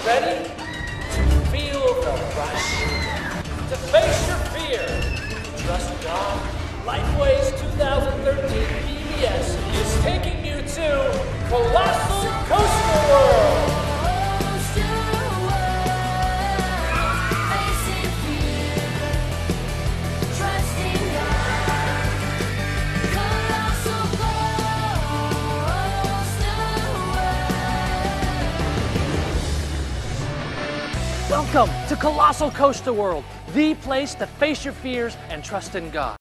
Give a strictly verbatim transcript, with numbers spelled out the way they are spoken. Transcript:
Ready? Feel the rush. To face your fear. Trust God. Lifeways twenty thirteen P B S is taking you to Colossal Coaster World. Welcome to Colossal Coaster World, the place to face your fears and trust in God.